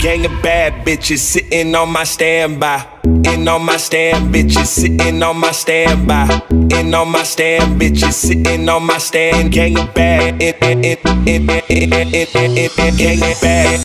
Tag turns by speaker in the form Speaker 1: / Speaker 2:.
Speaker 1: gang of bad bitches sitting on my standby. In on my stand, bitches sitting on my standby. In on my stand, bitches sitting on my stand. Gang of bad, gang of bad,